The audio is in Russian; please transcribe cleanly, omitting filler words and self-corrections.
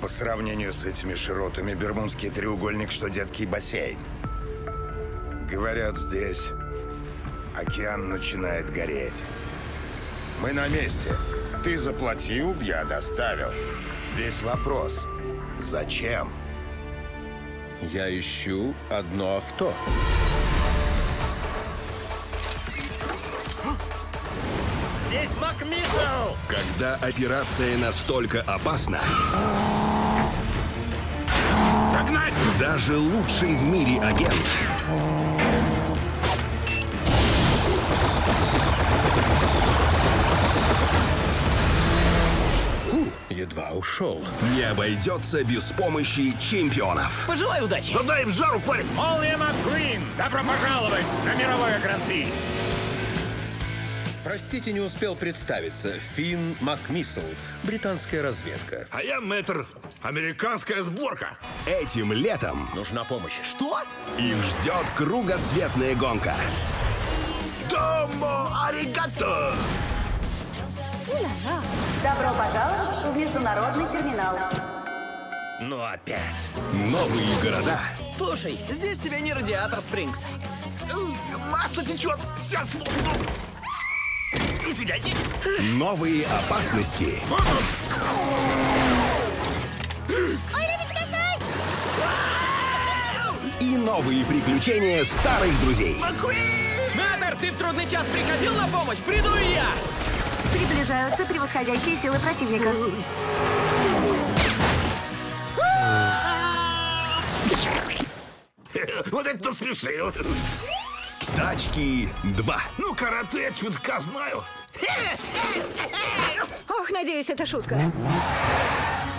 сравнению с этими широтами Бермудский треугольник, что детский бассейн. Говорят, здесь океан начинает гореть. Мы на месте. Ты заплатил, я доставил. Весь вопрос. Зачем? Я ищу одно авто. Здесь МакМиссл! Когда операция настолько опасна, Догнать! даже лучший в мире агент Едва ушел. не обойдется без помощи чемпионов. Пожелай удачи! Задай в жару, парень! Молния МакКуин! Добро пожаловать на мировое гран-при! Простите, не успел представиться. Финн МакМиссл, британская разведка. А я мэтр. Американская сборка. Этим летом Нужна помощь. Что? их ждет кругосветная гонка. Домо аригато! Добро пожаловать в международный терминал. Ну опять. Новые города, Слушай, здесь тебе не радиатор, Спрингс. Масло течет, вся слопну. Извиняйте. новые опасности и новые приключения старых друзей. Мэтр, ты в трудный час приходил на помощь? Приду и я! Приближаются превосходящие силы противника. Вот это насмешил. Тачки 2. Ну, карате, чутка знаю. Ох, надеюсь, это шутка.